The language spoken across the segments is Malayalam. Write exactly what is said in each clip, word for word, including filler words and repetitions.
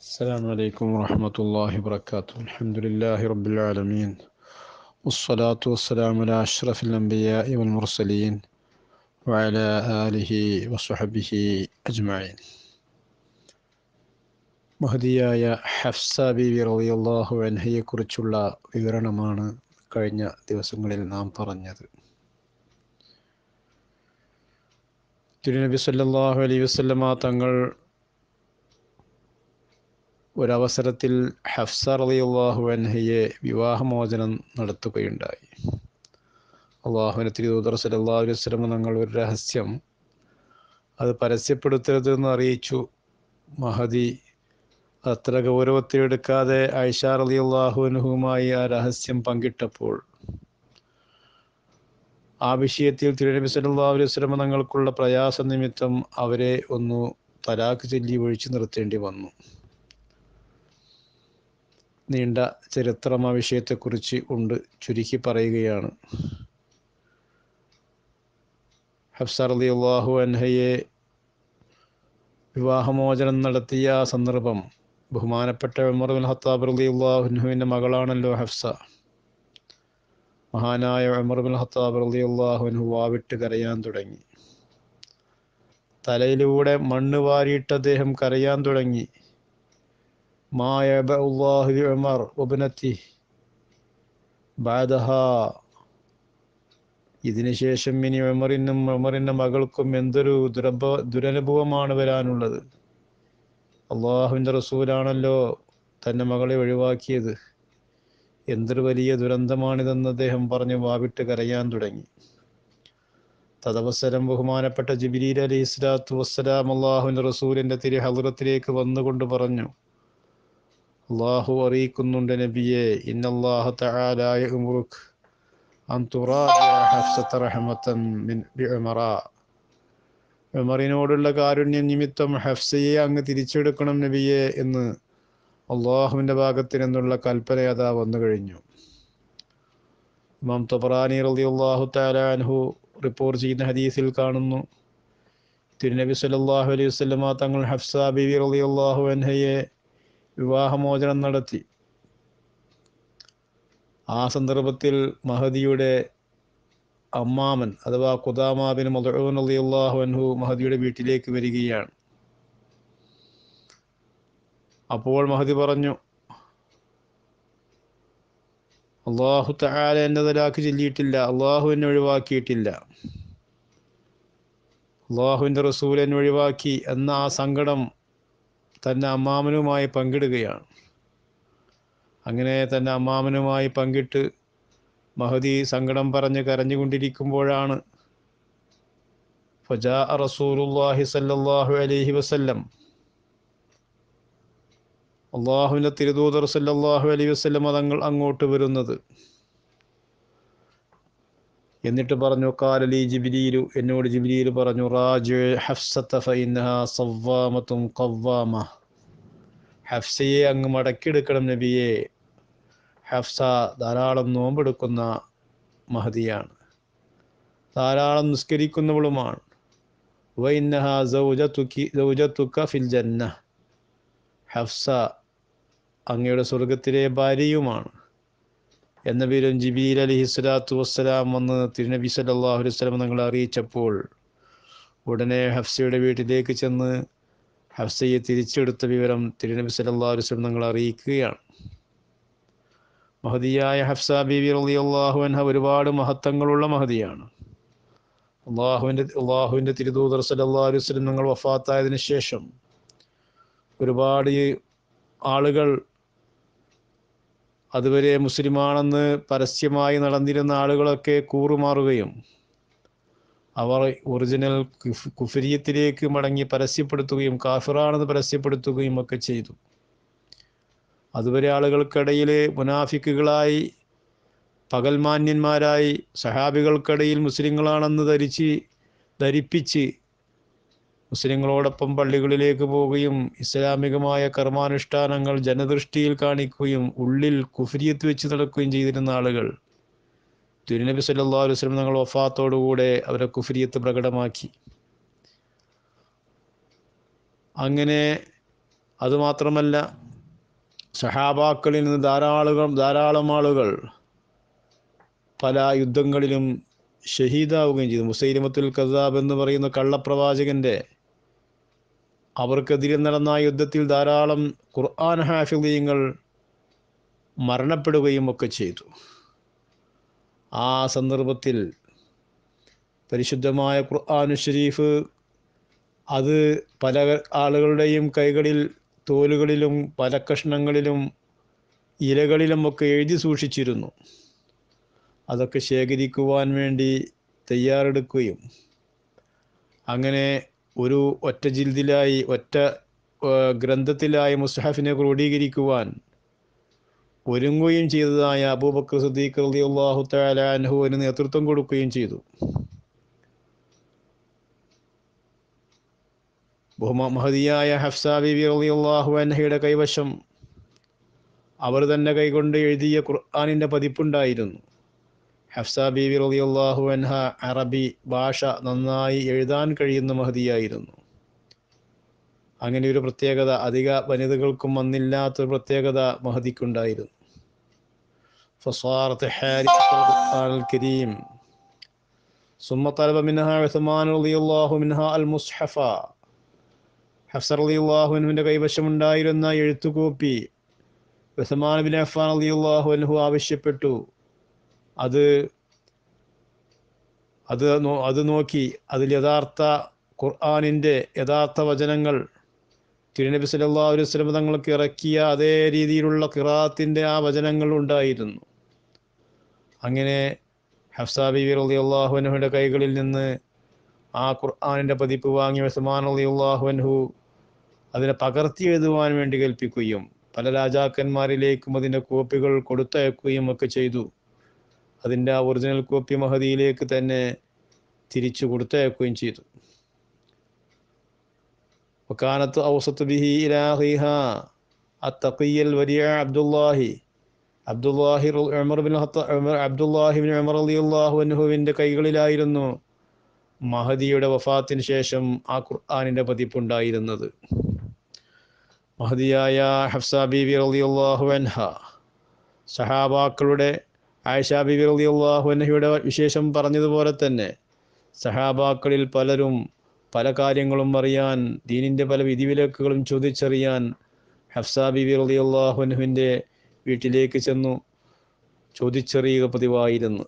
السلام عليكم ورحمة الله وبركاته. الحمد لله رب العالمين، والصلاة والسلام على أشرف الأنبياء والمرسلين وعلى آله وصحبه أجمعين. മഹദിയായ ഹഫ്സ ബീവി റളിയല്ലാഹു അൻഹയെ കുറിച്ചുള്ള വിവരണമാണ് കഴിഞ്ഞ ദിവസങ്ങളിൽ നാം പറഞ്ഞത്. തിരുനബി സല്ലല്ലാഹു അലൈഹി വസല്ലമ തങ്ങൾ ഒരവസരത്തിൽ ഹഫ്സ റളിയല്ലാഹു അൻഹയെ വിവാഹമോചനം നടത്തുകയുണ്ടായി. അള്ളാഹുവിൻ്റെ തിരുദൂതർ സല്ലല്ലാഹു അലൈഹി വസല്ലമ തങ്ങൾ ഒരു രഹസ്യം അത് പരസ്യപ്പെടുത്തരുതെന്ന് അറിയിച്ചു. മഹദി അത്ര ഗൗരവത്തിലെടുക്കാതെ ആയിഷ റളിയല്ലാഹു അൻഹയുമായി ആ രഹസ്യം പങ്കിട്ടപ്പോൾ ആ വിഷയത്തിൽ തിരുനബി സല്ലല്ലാഹു അലൈഹി വസല്ലമ തങ്ങൾക്കുള്ള പ്രയാസ നിമിത്തം അവരെ ഒന്ന് തലാഖ് ചൊല്ലി ഒഴിച്ചു നിർത്തേണ്ടി വന്നു. നീണ്ട ചരിത്രം ആ വിഷയത്തെക്കുറിച്ച് ഉണ്ട്, ചുരുക്കി പറയുകയാണ്. ഹഫ്സ റളിയല്ലാഹു അൻഹയെ വിവാഹമോചനം നടത്തിയ ആ സന്ദർഭം ബഹുമാനപ്പെട്ട ഉമർ ഇബ്നുൽ ഖത്താബ് റളിയല്ലാഹു അൻഹുവിൻ്റെ മകളാണല്ലോ ഹഫ്സ. മഹാനായ ഉമർ ഇബ്നുൽ ഖത്താബ് റളിയല്ലാഹു അൻഹു വാവിട്ട് കരയാൻ തുടങ്ങി. തലയിലൂടെ മണ്ണ് വാരിയിട്ട് അദ്ദേഹം കരയാൻ തുടങ്ങി. മാ യബഉല്ലാഹു ലി ഉമർ വബ്നതി ബഅദഹാ, ഇതിനുശേഷം ഇനി ഉമറിനും ഉമറിൻ്റെ മകൾക്കും എന്തൊരു ദുരഭ ദുരനുഭവമാണ് വരാനുള്ളത്. അള്ളാഹുവിൻ്റെ റസൂലാണല്ലോ തൻ്റെ മകളെ ഒഴിവാക്കിയത്, എന്തൊരു വലിയ ദുരന്തമാണിതെന്ന് അദ്ദേഹം പറഞ്ഞ് വാവിട്ട് കരയാൻ തുടങ്ങി. തദവസരം ബഹുമാനപ്പെട്ട ജിബ്രീൽ അലൈഹി സ്വലാത്തു വസ്സലാം അള്ളാഹുവിൻ്റെ റസൂലിൻ്റെ തിരു ഹദ്റത്തിലേക്ക് വന്നുകൊണ്ട് പറഞ്ഞു, അള്ളാഹു അറിയിക്കുന്നുണ്ട് നബിയെ, ഇന്നല്ലാഹ തആല യഅ്മുറുക അൻ തുറാജിഅ ഹഫ്സത റഹ്മതൻ മിൻ ബിഉമറ, ഉമറിനോടുള്ള കാരുണ്യം നിമിത്തം ഹഫ്സയെ അങ്ങ് തിരിച്ചെടുക്കണം നബിയെ എന്ന് അള്ളാഹുവിൻ്റെ ഭാഗത്ത് നിന്നുള്ള കൽപ്പന അതാ വന്നു കഴിഞ്ഞു. ഇമാം തബറാനി റളിയല്ലാഹു തആല അൻഹു റിപ്പോർട്ട് ചെയ്യുന്ന ഹദീസിൽ കാണുന്നു, തിരുനബി സല്ലല്ലാഹു അലൈഹി വസല്ലമ തങ്ങൾ ഹഫ്സ ബീവി റളിയല്ലാഹു അൻഹയെ വിവാഹമോചനം നടത്തി. ആ സന്ദർഭത്തിൽ മഹദിയുടെ അമ്മാമൻ അഥവാ ഖുദാമ ബിൻ മദ്ഊൻ റളിയല്ലാഹു അൻഹു മഹദിയുടെ വീട്ടിലേക്ക് വരികയാണ്. അപ്പോൾ മഹദി പറഞ്ഞു, അള്ളാഹു തആല എന്നെ തലാഖ് ചൊല്ലിയിട്ടില്ല, അള്ളാഹു എന്നെ ഒഴിവാക്കിയിട്ടില്ല, അള്ളാഹുവിൻ്റെ റസൂൽ എന്നെ ഒഴിവാക്കി എന്ന ആ സങ്കടം തൻ്റെ അമ്മാമനുമായി പങ്കിടുകയാണ്. അങ്ങനെ തൻ്റെ അമ്മാമനുമായി പങ്കിട്ട് മഹദി സങ്കടം പറഞ്ഞ് കരഞ്ഞുകൊണ്ടിരിക്കുമ്പോഴാണ് ഫജാഅ റസൂലുള്ളാഹി സ്വല്ലല്ലാഹു അലൈഹി വസല്ലം, അള്ളാഹുവിൻ്റെ തിരുദൂതർ സല്ലല്ലാഹു അലൈഹി വസല്ലം തങ്ങൾ അങ്ങോട്ട് വരുന്നത്. എന്നിട്ട് പറഞ്ഞു, ഖാല ലീ ജിബ്രീലു, എന്നോട് ജിബ്രീൽ പറഞ്ഞു, റാജി ഹഫ്സത ഫഇന്നഹാ സവ്വാമത്തുൻ ഖവ്വാമ, ഹഫ്സയെ അങ്ങ് മടക്കിയെടുക്കണം നബിയെ, ഹഫ്സ ധാരാളം നോമ്പെടുക്കുന്ന മഹദിയാണ്, ധാരാളം നിസ്കരിക്കുന്നവളുമാണ്. വഇന്നഹാ സൗജതുകി സൗജതുക ഫിൽ ജന്ന, ഹഫ്സ അങ്ങയുടെ സ്വർഗത്തിലെ ഭാര്യയുമാണ് എന്ന പേരും ജിബ്രീൽ അലൈഹി സ്വലാത്തു വസ്സലാം വന്ന് തിരുനബി സല്ലല്ലാഹു അലൈഹി വസല്ലം തങ്ങളെ അറിയിച്ചപ്പോൾ ഉടനെ ഹഫ്സയുടെ വീട്ടിലേക്ക് ചെന്ന് ഹഫ്സയെ തിരിച്ചെടുത്ത വിവരം തിരുനബി സല്ലല്ലാഹു അലൈഹി വസല്ലം തങ്ങളെ അറിയിക്കുകയാണ്. മഹദിയായ ഹഫ്സ ബീവി റളിയല്ലാഹു അൻഹ ഒരുപാട് മഹത്വങ്ങളുള്ള മഹദിയാണ്. അള്ളാഹുവിൻ്റെ അള്ളാഹുവിൻ്റെ തിരുദൂതർ സല്ലല്ലാഹു അലൈഹി വസല്ലം തങ്ങൾ വഫാത്തായതിനു ശേഷം ഒരുപാട് ആളുകൾ, അതുവരെ മുസ്ലിമാണെന്ന് പരസ്യമായി നടന്നിരുന്ന ആളുകളൊക്കെ കൂറുമാറുകയും അവർ ഒറിജിനൽ കുഫരിയത്തിലേക്ക് മടങ്ങി പരസ്യപ്പെടുത്തുകയും കാഫിറാണെന്ന് പരസ്യപ്പെടുത്തുകയും ഒക്കെ ചെയ്തു. അതുവരെ ആളുകൾക്കിടയിൽ മുനാഫിക്കുകളായി പകൽമാന്യന്മാരായി സഹാബികൾക്കിടയിൽ മുസ്ലിങ്ങളാണെന്ന് ധരിച്ച് ധരിപ്പിച്ച് മുസ്ലിങ്ങളോടൊപ്പം പള്ളികളിലേക്ക് പോവുകയും ഇസ്ലാമികമായ കർമാനുഷ്ഠാനങ്ങൾ ജനദൃഷ്ടിയിൽ കാണിക്കുകയും ഉള്ളിൽ കുഫരിയത്ത് വെച്ച് നടക്കുകയും ചെയ്തിരുന്ന ആളുകൾ തിരുനബി സല്ലല്ലാഹു അലൈഹി വസല്ലം തങ്ങൾ വഫാത്തോടുകൂടെ അവരെ കുഫരിയത്ത് പ്രകടമാക്കി. അങ്ങനെ അതുമാത്രമല്ല സഹാബാക്കളിൽ നിന്ന് ധാരാളം ധാരാളം ആളുകൾ പല യുദ്ധങ്ങളിലും ഷഹീദാവുകയും ചെയ്തു. മുസൈലിമത്തുൽ കസാബ് എന്ന് പറയുന്ന കള്ളപ്രവാചകൻ്റെ അവർക്കെതിരെ നടന്ന യുദ്ധത്തിൽ ധാരാളം ഖുർആൻ ഹാഫിളീങ്ങൾ മരണപ്പെടുകയും ഒക്കെ ചെയ്തു. ആ സന്ദർഭത്തിൽ പരിശുദ്ധമായ ഖുർആൻ ഷരീഫ് അത് പല ആളുകളുടെയും കൈകളിൽ തോലുകളിലും പല കഷ്ണങ്ങളിലും ഇലകളിലുമൊക്കെ എഴുതി സൂക്ഷിച്ചിരുന്നു. അതൊക്കെ ശേഖരിക്കുവാൻ വേണ്ടി തയ്യാറെടുക്കുകയും അങ്ങനെ ഒരു ഒറ്റ ജിൽദിലായി ഒറ്റ ഗ്രന്ഥത്തിലായി മുസ്ഹഫിനെ ക്രോഡീകരിക്കുവാൻ ഒരുങ്ങുകയും ചെയ്തതായ അബൂബക്കർ സിദ്ദീഖ് റളിയല്ലാഹു തആല അൻഹുവിന് നേതൃത്വം കൊടുക്കുകയും ചെയ്തു. ബഹുമാ മഹദിയായ ഹഫ്സ ബീവി റളിയല്ലാഹു അൻഹയുടെ കൈവശം അവർ തന്നെ കൈകൊണ്ട് എഴുതിയ ഖുർആനിൻ്റെ പതിപ്പുണ്ടായിരുന്നു. ഹഫ്സ ബീവി റളിയല്ലാഹു അൻഹ അറബി ഭാഷ നന്നായി എഴുതാൻ കഴിയുന്ന മഹദിയായിരുന്നു. അങ്ങനെ ഒരു പ്രത്യേകത അധിക വനിതകൾക്കും വന്നില്ലാത്തൊരു പ്രത്യേകത മഹദിക്കുണ്ടായിരുന്നു. فصارت حارثة القرآن الكريم ثم طلب منها عثمان رضي الله منها المصحف. ഹഫ്സ റളിയല്ലാഹു അൻഹുവിൻ്റെ കൈവശമുണ്ടായിരുന്ന എഴുത്തുകോപ്പി ഉസ്മാൻ ബിൻ അഫ്ഫാൻ റളിയല്ലാഹു അൻഹു ആവശ്യപ്പെട്ടു. അത് അത് അത് നോക്കി അതിൽ യഥാർത്ഥ ഖുർആനിൻ്റെ യഥാർത്ഥ വചനങ്ങൾ തിരുനബി സല്ലല്ലാഹു അലൈഹി വസല്ലം തങ്ങൾക്ക് ഇറക്കിയ അതേ രീതിയിലുള്ള ഖിറാഅത്തിൻ്റെ ആ വചനങ്ങൾ ഉണ്ടായിരുന്നു. അങ്ങനെ ഹഫ്സ ബീവി റളിയല്ലാഹു അൻഹുവിൻ്റെ കൈകളിൽ നിന്ന് ആ ഖുർആനിൻ്റെ പതിപ്പ് വാങ്ങി ഉസ്മാൻ റളിയല്ലാഹു അൻഹു അതിനെ പകർത്തി എഴുതുവാൻ വേണ്ടി കൽപ്പിക്കുകയും പല രാജാക്കന്മാരിലേക്കും അതിൻ്റെ കോപ്പികൾ കൊടുത്തയക്കുകയും ഒക്കെ ചെയ്തു. അതിൻ്റെ ആ ഒറിജിനൽ കോപ്പി മഹദിയിലേക്ക് തന്നെ തിരിച്ചു കൊടുത്തയക്കുകയും ചെയ്തു. വകാനത്ത് ഔസത്ത് ബിഹി ഇലാ അഖീഹാ അത്തഖിയ്യൽ വരിയ അബ്ദുല്ലാഹി അബ്ദുല്ലാഹി ഉമർ ബിൻ ഖത്താബ് അബ്ദുല്ലാഹി ബിൻ ഉമർ റളിയല്ലാഹു അൻഹുവിൻ്റെ കൈകളിലായിരുന്നു മഹദിയുടെ വഫാത്തിന് ശേഷം ആ ഖുർആനിൻ്റെ പതിപ്പുണ്ടായിരുന്നത്. മഹദിയായ ഹഫ്സ ബീവി റളിയല്ലാഹു അൻഹ സഹാബാക്കളുടെ ആയിഷ ബീവി റളിയല്ലാഹു അൻഹയുടെ വിശേഷം പറഞ്ഞതുപോലെ തന്നെ സഹാബാക്കളിൽ പലരും പല കാര്യങ്ങളും അറിയാൻ ദീനിൻ്റെ പല വിധിവിലക്കുകളും ചോദിച്ചറിയാൻ ഹഫ്സ ബീവി റളിയല്ലാഹു അൻഹുവിൻ്റെ വീട്ടിലേക്ക് ചെന്നു ചോദിച്ചറിയുക പതിവായിരുന്നു.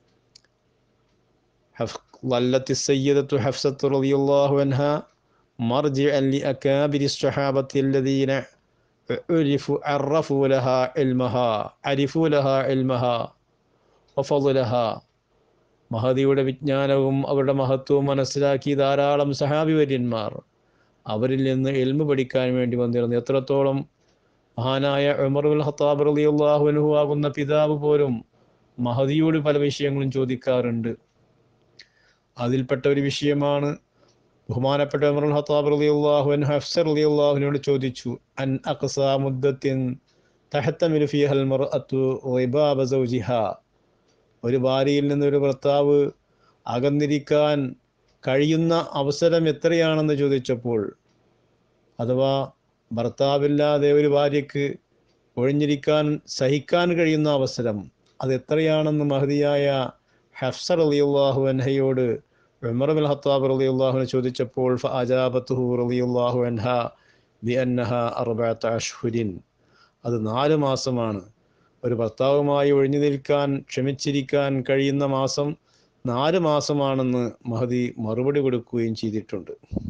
വല്ലത്തി സയ്യിദത്തു ഹഫ്സത്തു റളിയല്ലാഹു അൻഹ മർജിഅൻ ലിഅകാബിരി സ്വഹാബത്തി അല്ലദീന ഉരിഫു അറഫു ലഹാ ഇൽമഹാ അരിഫു ലഹാ ഇൽമഹാ വഫളലഹാ. മഹദിയുടെ വിജ്ഞാനവും അവരുടെ മഹത്വവും മനസ്സിലാക്കി ധാരാളം സഹാബി വര്യന്മാർ അവരിൽ നിന്ന് ഇൽമു പഠിക്കാൻ വേണ്ടി വന്നിരുന്നു. എത്രത്തോളം മഹാനായ ഉമർ ബിൻ ഖത്താബ് റളിയല്ലാഹു അൻഹു ആകുന്ന പിതാവ് പോലും മഹദിയോട് പല വിഷയങ്ങളും ചോദിക്കാറുണ്ട്. അതിൽപ്പെട്ട ഒരു വിഷയമാണ് ബഹുമാനപ്പെട്ട ഉമർ ബിൻ ഖത്താബ് റളിയല്ലാഹു അൻഹു ഹഫ്സ റളിയല്ലാഹു അൻഹയോട് ചോദിച്ചു, അൻ അഖ്സാ മുദ്ദത്തിൻ തഹ്തമിലു ഫീഹൽ മർഅതു റിബാബ സൗജിഹാ. ഒരു ഭാര്യയിൽ നിന്നൊരു ഭർത്താവ് അകന്നിരിക്കാൻ കഴിയുന്ന അവസരം എത്രയാണെന്ന് ചോദിച്ചപ്പോൾ, അഥവാ ഭർത്താവില്ലാതെ ഒരു ഭാര്യയ്ക്ക് ഒഴിഞ്ഞിരിക്കാൻ സഹിക്കാൻ കഴിയുന്ന അവസരം അത് എത്രയാണെന്ന് മഹദിയായ ഹഫ്സ റളിയല്ലാഹു അൻഹയോട് ഉമർ ബിൻ ഖത്താബ് റളിയല്ലാഹു അൻഹു ചോദിച്ചപ്പോൾ ഫഅജാബത്തുഹു റളിയല്ലാഹു അൻഹാ ബിഅന്നഹാ അർബഅത അശ്ഹുരിൻ. അത് നാല് മാസമാണ്. ഒരു ഭർത്താവുമായി ഒഴിഞ്ഞു നിൽക്കാൻ ക്ഷമിച്ചിരിക്കാൻ കഴിയുന്ന മാസം നാല് മാസമാണെന്ന് മഹദി മറുപടി കൊടുക്കുകയും ചെയ്തിട്ടുണ്ട്.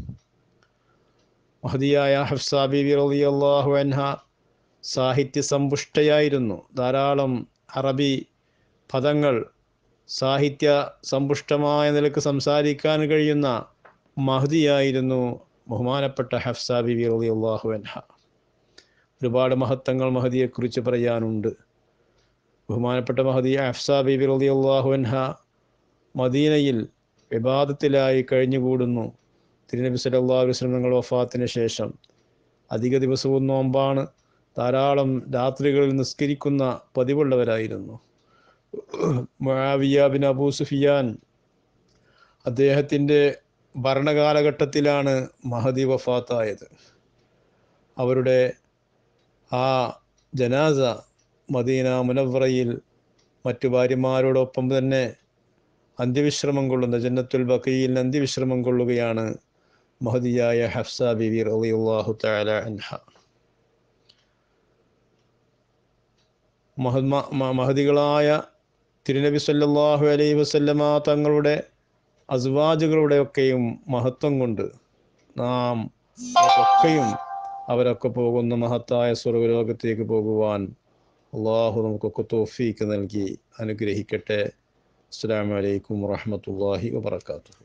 മഹദിയായ ഹഫ്സ ബീവി റളിയല്ലാഹു അൻഹ സാഹിത്യ സമ്പുഷ്ടയായിരുന്നു. ധാരാളം അറബി പദങ്ങൾ സാഹിത്യ സമ്പുഷ്ടമായ നിലക്ക് സംസാരിക്കാൻ കഴിയുന്ന മഹദിയായിരുന്നു ബഹുമാനപ്പെട്ട ഹഫ്സ ബീവി റളിയല്ലാഹു അൻഹ. ഒരുപാട് മഹത്വങ്ങൾ മഹദിയെക്കുറിച്ച് പറയാനുണ്ട്. ബഹുമാനപ്പെട്ട മഹദി ഹഫ്സ ബീവി റളിയല്ലാഹു അൻഹ മദീനയിൽ ഇബാദത്തിലായി കഴിഞ്ഞുകൂടുന്നു. തിരുനബി സല്ലല്ലാഹു അലൈഹി വസല്ലം തങ്ങളുടെ വഫാത്തിന് ശേഷം അധിക ദിവസവും നോമ്പാണ്. ധാരാളം രാത്രികളിൽ നിസ്കരിക്കുന്ന പതിവുള്ളവരായിരുന്നു. മുആവിയ ബിൻ അബൂ സുഫിയാൻ അദ്ദേഹത്തിൻ്റെ ഭരണകാലഘട്ടത്തിലാണ് മഹദി വഫാത്തായത്. അവരുടെ ആ ജനാസ മദീന മുനവ്വറയിൽ മറ്റു ഭാര്യമാരോടൊപ്പം തന്നെ അന്ത്യവിശ്രമം കൊള്ളുന്ന ജന്നത്തുൽ ബഖീയിൽ അന്ത്യവിശ്രമം കൊള്ളുകയാണ് മഹദിയായ ഹഫ്സ ബിബി റളിയല്ലാഹു തആല അൻഹ. മഹദികളായ തിരുനബി സല്ലല്ലാഹു അലൈഹി വസല്ലമ തങ്ങളുടെ അസ്വാജുകളുടെയൊക്കെയും മഹത്വം കൊണ്ട് നാം ഒക്കെയും അവരൊക്കെ പോകുന്ന മഹത്തായ സ്വർഗ്ഗലോകത്തേക്ക് പോകുവാൻ അള്ളാഹു നമുക്കൊക്കെ തൗഫീക്ക് നൽകി അനുഗ്രഹിക്കട്ടെ. അസ്സലാമു അലൈക്കും വറഹ്മത്തുള്ളാഹി വബറകാതുഹു.